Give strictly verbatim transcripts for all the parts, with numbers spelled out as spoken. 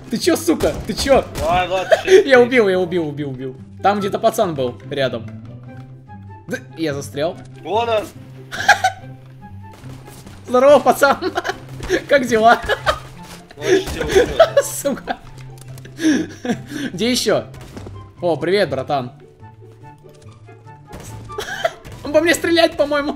Ты чё, сука? Ты чё? Ладно, ладно, Я убил, я убил, убил, убил. Там где-то пацан был рядом. Да, я застрял. Вон он. Здорово, пацан. Как дела? Ой, сука. Где еще? О, привет, братан. Он по мне стреляет, по-моему.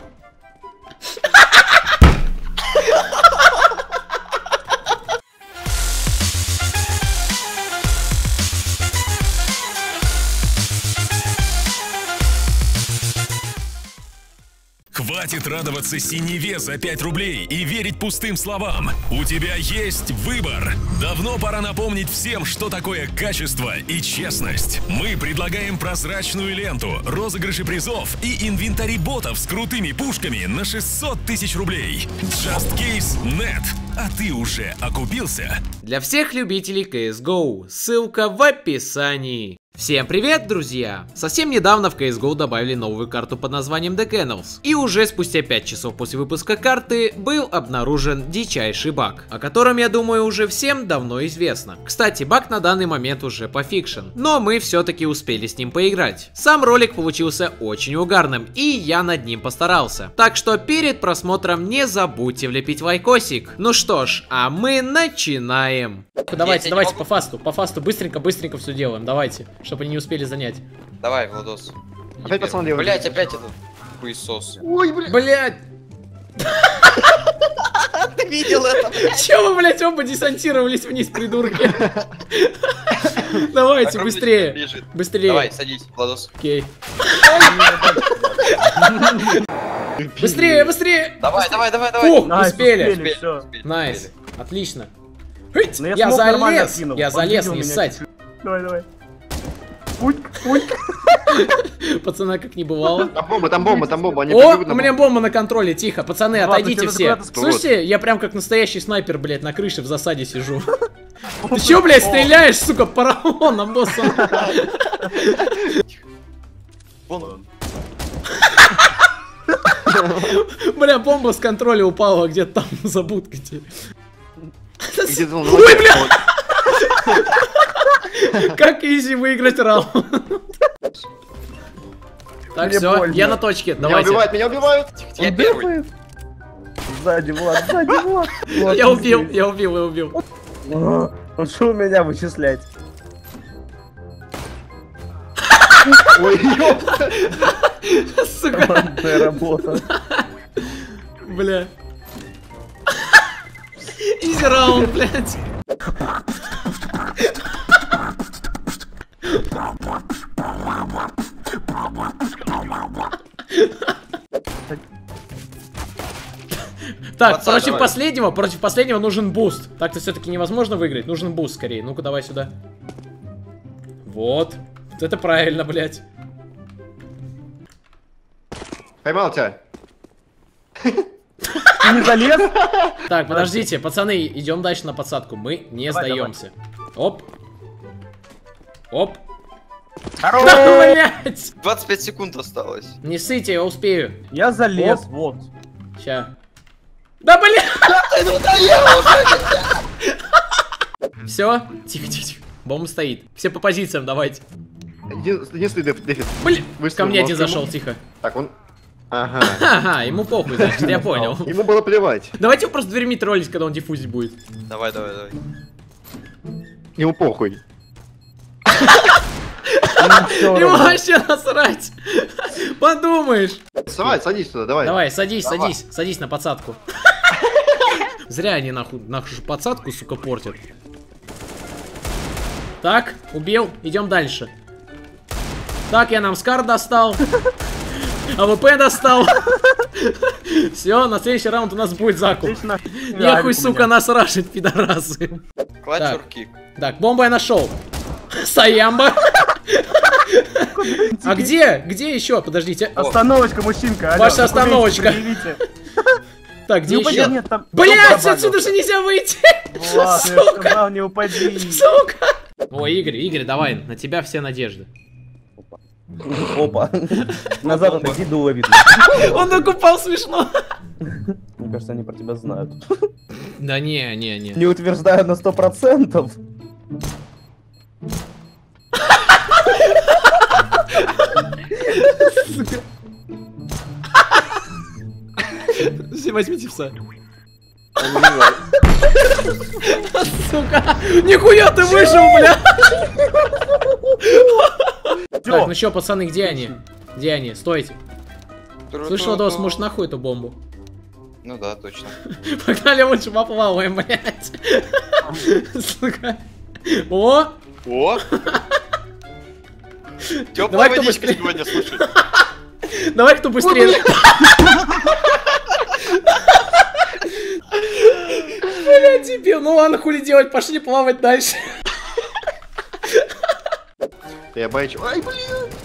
Хватит радоваться синеве за пять рублей и верить пустым словам. У тебя есть выбор. Давно пора напомнить всем, что такое качество и честность. Мы предлагаем прозрачную ленту, розыгрыши призов и инвентарь ботов с крутыми пушками на шестьсот тысяч рублей. JustCase точка нет. А ты уже окупился? Для всех любителей си эс го, ссылка в описании. Всем привет, друзья! Совсем недавно в си эс го добавили новую карту под названием The Kennels. И уже спустя пять часов после выпуска карты был обнаружен дичайший баг, о котором, я думаю, уже всем давно известно. Кстати, баг на данный момент уже пофикшен, но мы все-таки успели с ним поиграть. Сам ролик получился очень угарным, и я над ним постарался. Так что перед просмотром не забудьте влепить лайкосик. Ну что ж, а мы начинаем. Давайте, давайте по фасту, по фасту, быстренько, быстренько все делаем, давайте. Чтобы они не успели занять. Давай, Владос. Опять пацан делает. Блять, опять этот хуесос. Ой, блядь. Блять! Ты видел это? Чё вы, блять, оба десантировались вниз, придурки? Давайте, быстрее. Быстрее. Давай, садись, Владос. Окей. Быстрее, быстрее. Давай, давай, давай, давай. Ух, успели. Успели. Найс. Отлично. Я Я залез. Я залез, не ссать. Давай, давай. Путь, путь. Пацаны, как не бывало. Там бомба, там бомба, там бомба. Они О, прибегут на у меня бомба на контроле, тихо. Пацаны, Ладно, отойдите тебе все. куда-то Слушайте, я прям как настоящий снайпер, блядь, на крыше в засаде сижу. Ты чё, блядь, стреляешь, сука, паралоном, боссом? Вон. Бля, бомба с контроля упала где-то там за будкой. Где-то он- Ой, бля! Как изи выиграть раунд. Так, Мне все, больно. я на точке, Меня давайте. убивают, меня убивают. Я Он первый. дыхает. Сзади, Влад, сзади, Влад. Влад, Я ты убил, здесь. я убил, я убил. А, Он что меня вычислять? Ой, ёпта. Сука, Командная работа. бля. Изи раунд, блядь. Так, Пацан, против давай. последнего, против последнего нужен буст. Так-то все-таки невозможно выиграть, нужен буст скорее. Ну-ка, давай сюда. Вот. Вот это правильно, блядь. Поймал тебя. Ты не залез? Так, подождите, пацаны, идем дальше на подсадку. Мы не Давай, сдаемся. Оп. Оп. Хорош! Да, блядь! двадцать пять секунд осталось. Не ссыте, я успею. Я залез, Оп. вот. Ща. Да, блядь! Все, тихо, тихо, тихо. Бомба стоит. Все по позициям, давайте. Един- Единственный деф- дефис. Блин, Выстрел ко мне один ножком. зашел, тихо. Так, он... Ага. Ага, ему похуй, значит, я понял. Ему было плевать. Давайте его просто дверьми троллить, когда он диффузить будет. Давай, давай, давай. Ему похуй. Ему вообще насрать. Подумаешь. Давай, садись туда, давай. Давай, садись, Давай. садись, садись на подсадку. Зря они нахуй нашу подсадку, сука, портят. Так, убил, идем дальше. Так, я нам скар достал. АВП достал. Все, на следующий раунд у нас будет закуп. Отлично. Нехуй, сука, нас рашит, пидорасы. Клатчурки. Так, бомбу я нашел. Саямба. А где? Где еще? Подождите. Остановочка, мужчинка. алло, Ваша документы остановочка. предъявите. Так, где Не упади, еще? нет, там... Блять, отсюда же нельзя выйти! Влад, я Сука! сказал, не упади. Сука! Ой, Игорь, Игорь, давай, на тебя все надежды. Опа. Назад отойди, дуло видно. Он так упал смешно. Мне кажется, они про тебя знают. Да не, не, не. Не утверждаю на сто процентов. Все возьмите пса. Сука! Нихуя ты вышел, бля! Так, ну чё, пацаны, где они? Где они? Стойте. Слышь, Ладос, может нахуй эту бомбу? Ну да, точно. Погнали лучше поплаваем, блядь. Сука. О! О! Давай, Теплая кто водичка быстрее. сегодня, слушай. Давай, кто быстрее. Блядь, дебил. Ну ладно, хули делать, пошли плавать дальше. Я бачу. Ай, блин!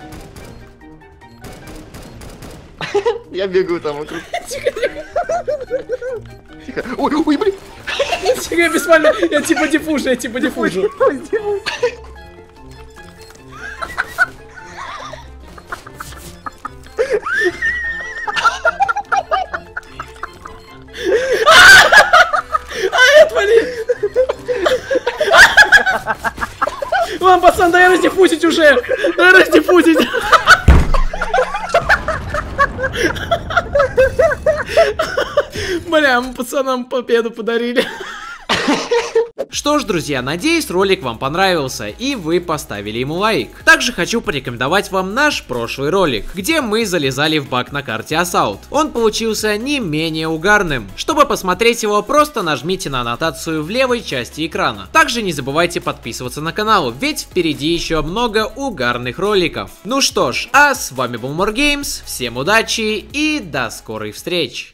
Я бегаю там вокруг. Тихо, тихо. Тихо. Ой, ой, блин! Тихо, я беспально. Я типа диффужу, я типа диффужу. Ай, отвали! Ладно, пацан, дай раздиффузить уже! Дай раздиффузить! Бля, мы пацанам победу подарили. Что ж, друзья, надеюсь, ролик вам понравился и вы поставили ему лайк. Также хочу порекомендовать вам наш прошлый ролик, где мы залезали в баг на карте Assault. Он получился не менее угарным. Чтобы посмотреть его, просто нажмите на аннотацию в левой части экрана. Также не забывайте подписываться на канал, ведь впереди еще много угарных роликов. Ну что ж, а с вами был More Games, всем удачи и до скорых встреч.